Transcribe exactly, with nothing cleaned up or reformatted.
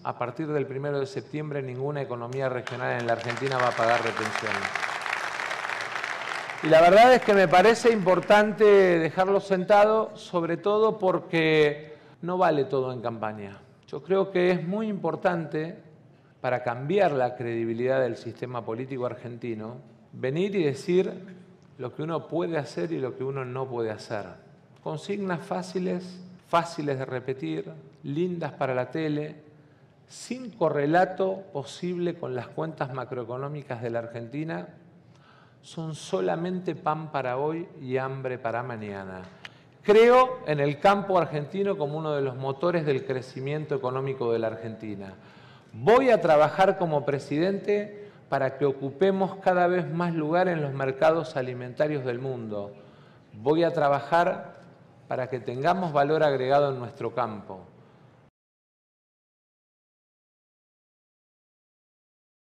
a partir del primero de septiembre ninguna economía regional en la Argentina va a pagar retenciones. Y la verdad es que me parece importante dejarlo sentado, sobre todo porque no vale todo en campaña. Yo creo que es muy importante, para cambiar la credibilidad del sistema político argentino, venir y decir lo que uno puede hacer y lo que uno no puede hacer. Consignas fáciles, fáciles de repetir, lindas para la tele, sin correlato posible con las cuentas macroeconómicas de la Argentina, son solamente pan para hoy y hambre para mañana. Creo en el campo argentino como uno de los motores del crecimiento económico de la Argentina. Voy a trabajar como presidente para que ocupemos cada vez más lugar en los mercados alimentarios del mundo. Voy a trabajar para que tengamos valor agregado en nuestro campo.